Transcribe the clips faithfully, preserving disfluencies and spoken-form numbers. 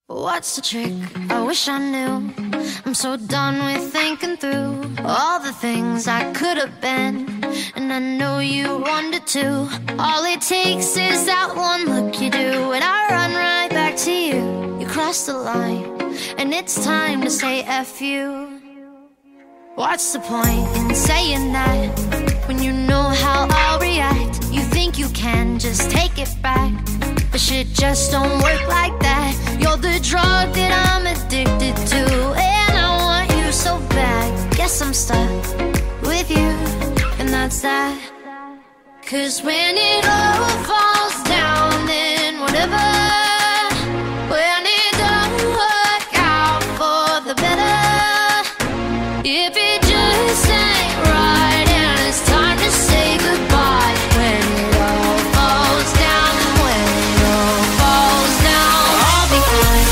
What's the trick? I wish I knew. I'm so done with thinking through all the things I could have been, and I know you wanted to. All it takes is that one look you do, and I run right back to you. You cross the line, and it's time to say F you. What's the point in saying that when you know how I'll react? You think you can just take it back, but shit just don't work like that. You're the drug that I'm addicted to, and I want you so bad. Guess I'm stuck with you, and that's that. Cause when it all falls down, then whatever. When it don't work out for the better, if it just ain't right and it's time to say goodbye. When it all falls down, when it all falls down, I'll be fine.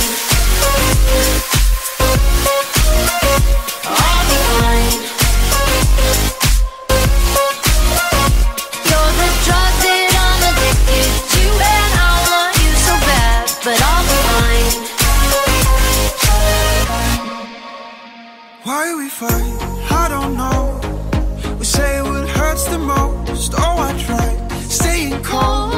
I'll be fine. You're the drug that I'm addicted to, and I want you so bad, but I'll be fine. Why we fight? I don't know. We say what hurts the most. Oh, I tried staying cold.